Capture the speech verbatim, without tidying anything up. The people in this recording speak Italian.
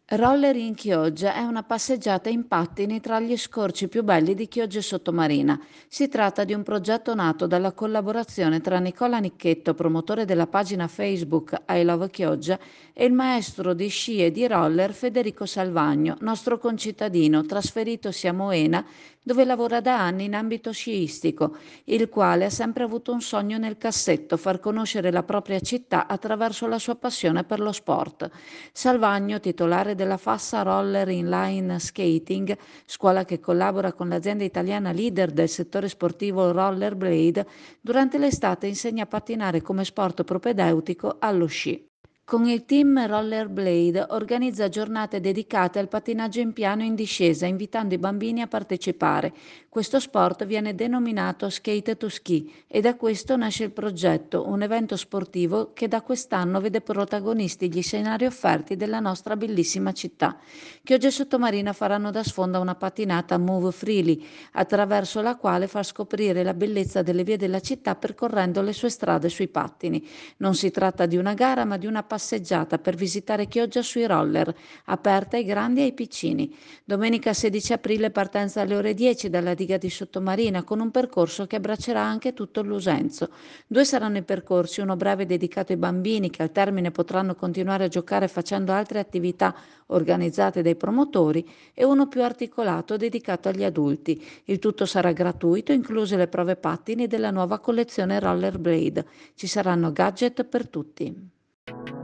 Roller in Chioggia è una passeggiata in pattini tra gli scorci più belli di Chioggia Sottomarina. Si tratta di un progetto nato dalla collaborazione tra Nicola Nicchetto, promotore della pagina Facebook I Love Chioggia, e il maestro di sci e di roller Federico Salvagno, nostro concittadino, trasferitosi a Moena, dove lavora da anni in ambito sciistico, il quale ha sempre avuto un sogno nel cassetto: far conoscere la propria città attraverso la sua passione per lo sport. Salvagno, titolare della Fassa Roller Inline Skating, scuola che collabora con l'azienda italiana leader del settore sportivo Rollerblade, durante l'estate insegna a pattinare come sport propedeutico allo sci. Con il team Rollerblade organizza giornate dedicate al pattinaggio in piano in discesa, invitando i bambini a partecipare. Questo sport viene denominato Skate to Ski e da questo nasce il progetto, un evento sportivo che da quest'anno vede protagonisti gli scenari offerti della nostra bellissima città. Chioggia e Sottomarina faranno da sfondo una pattinata Move Freely, attraverso la quale far scoprire la bellezza delle vie della città percorrendo le sue strade sui pattini. Non si tratta di una gara, ma di una passeggiata per visitare Chioggia sui roller, aperta ai grandi e ai piccini. Domenica sedici aprile partenza alle ore dieci dalla diga di Sottomarina, con un percorso che abbraccerà anche tutto l'Usenzo. Due saranno i percorsi, uno breve dedicato ai bambini che al termine potranno continuare a giocare facendo altre attività organizzate dai promotori, e uno più articolato dedicato agli adulti. Il tutto sarà gratuito, incluse le prove pattini della nuova collezione Rollerblade. Ci saranno gadget per tutti.